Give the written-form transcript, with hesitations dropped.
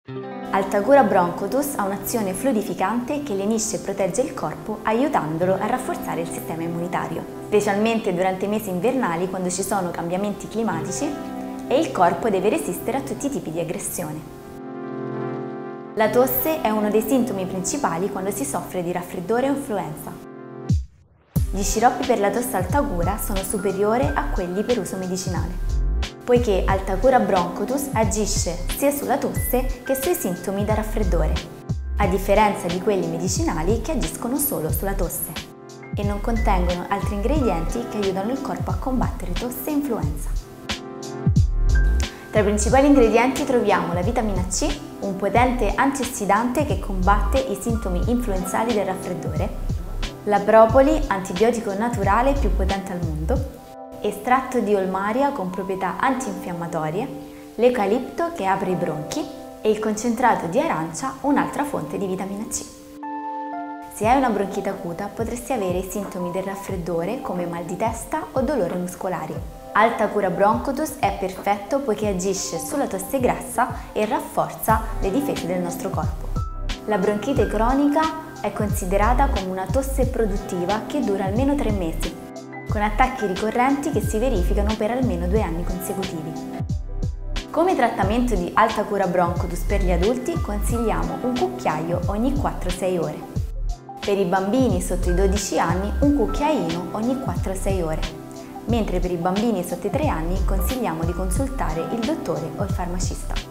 Altacura Bronchotus ha un'azione fluidificante che lenisce e protegge il corpo aiutandolo a rafforzare il sistema immunitario, specialmente durante i mesi invernali quando ci sono cambiamenti climatici e il corpo deve resistere a tutti i tipi di aggressione. La tosse è uno dei sintomi principali quando si soffre di raffreddore o influenza. Gli sciroppi per la tosse Altacura sono superiori a quelli per uso medicinale, poiché Altacura Bronchotus agisce sia sulla tosse che sui sintomi da raffreddore, a differenza di quelli medicinali che agiscono solo sulla tosse e non contengono altri ingredienti che aiutano il corpo a combattere tosse e influenza. Tra i principali ingredienti troviamo la vitamina C, un potente antiossidante che combatte i sintomi influenzali del raffreddore, la propoli, antibiotico naturale più potente al mondo, estratto di olmaria con proprietà antinfiammatorie, l'eucalipto che apre i bronchi e il concentrato di arancia, un'altra fonte di vitamina C. Se hai una bronchite acuta potresti avere i sintomi del raffreddore come mal di testa o dolori muscolari. Altacura Bronchotus è perfetto poiché agisce sulla tosse grassa e rafforza le difese del nostro corpo. La bronchite cronica è considerata come una tosse produttiva che dura almeno 3 mesi, con attacchi ricorrenti che si verificano per almeno 2 anni consecutivi. Come trattamento di Altacura Bronchotus per gli adulti consigliamo un cucchiaio ogni 4-6 ore. Per i bambini sotto i 12 anni un cucchiaino ogni 4-6 ore. Mentre per i bambini sotto i 3 anni consigliamo di consultare il dottore o il farmacista.